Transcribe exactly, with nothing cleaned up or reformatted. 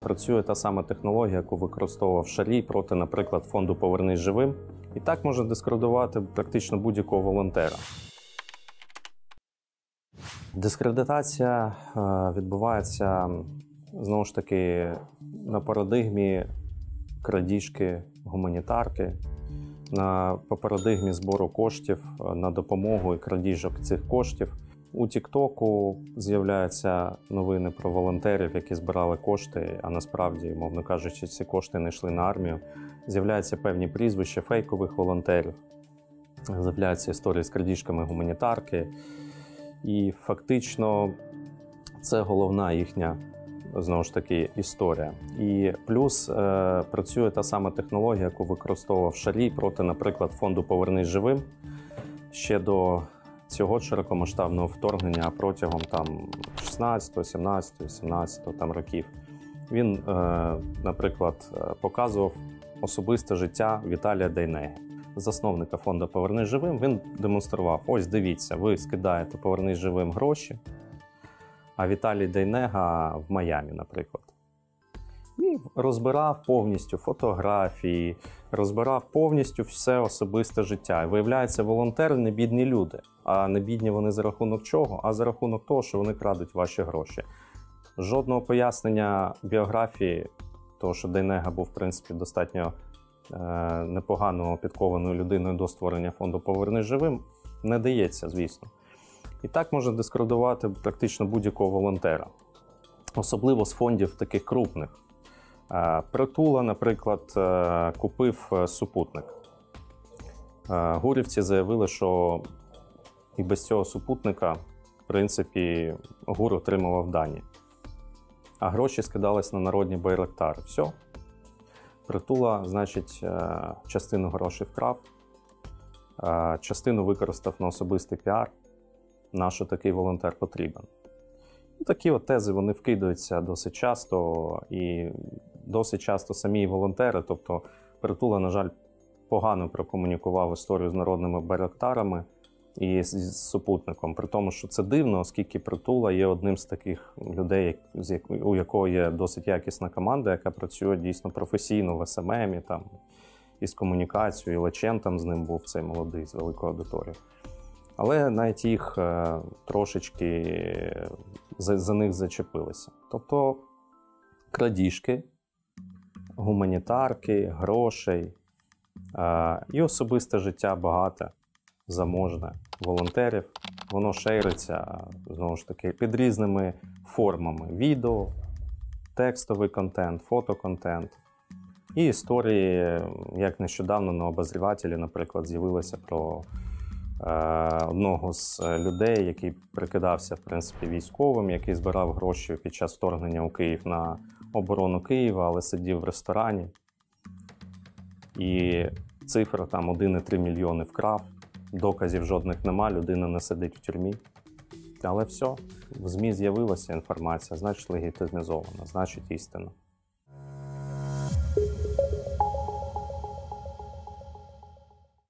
працює та сама технологія, яку використовував Шарій проти, наприклад, фонду «Повернись живим». І так можна дискредитувати практично будь-якого волонтера. Дискредитація відбувається, знову ж таки, на парадигмі крадіжки гуманітарки, на по парадигмі збору коштів на допомогу і крадіжок цих коштів. У Тіктоку з'являються новини про волонтерів, які збирали кошти, а насправді, мовно кажучи, ці кошти не йшли на армію. З'являються певні прізвища фейкових волонтерів, з'являються історії з крадіжками гуманітарки. І фактично це головна їхня, знову ж таки, історія. І плюс е, працює та сама технологія, яку використовував Шарій проти, наприклад, фонду «Повернись живим» ще до цього широкомасштабного вторгнення протягом там шістнадцятого, сімнадцятого, сімнадцятого там років. Він, е, наприклад, показував особисте життя Віталія Дейнеги, засновника фонду «Повернись живим». Він демонстрував: ось дивіться, ви скидаєте «Повернись живим» гроші, а Віталій Дейнега в Майамі, наприклад. І розбирав повністю фотографії, розбирав повністю все особисте життя. І виявляється, волонтери не бідні люди. А не бідні вони за рахунок чого? А за рахунок того, що вони крадуть ваші гроші. Жодного пояснення біографії, того, що Дейнега був, в принципі, достатньо е, непогано підкованою людиною до створення фонду «Повернись живим», не дається, звісно. І так можна дискредитувати практично будь-якого волонтера. Особливо з фондів таких крупних. Притула, наприклад, купив супутник. Гурівці заявили, що і без цього супутника, в принципі, ГУР отримував дані. А гроші скидались на народні байрактари. Все. Притула, значить, частину грошей вкрав, частину використав на особистий піар. Нащо такий волонтер потрібен? Такі от тези, вони вкидаються досить часто, і досить часто самі волонтери, тобто Притула, на жаль, погано прокомунікував історію з народними байрактарами і з, з супутником. При тому, що це дивно, оскільки Притула є одним з таких людей, у якого є досить якісна команда, яка працює дійсно професійно в ес ем емі, там, із комунікацією, і Лечен там з ним був, цей молодий, з великою аудиторією. Але навіть їх е, трошечки за, за них зачепилися. Тобто крадіжки, гуманітарки, грошей е, і особисте життя багате, заможне волонтерів, воно шейриться, знову ж таки, під різними формами. Відео, текстовий контент, фотоконтент. І історії, як нещодавно на обозрівателі, наприклад, з'явилося про одного з людей, який прикидався, в принципі, військовим, який збирав гроші під час вторгнення у Київ на оборону Києва, але сидів в ресторані. І цифра там один цілих три мільйони вкрав, доказів жодних нема, людина не сидить в тюрмі. Але все, в ЗМІ з'явилася інформація, значить легітимізована, значить істина.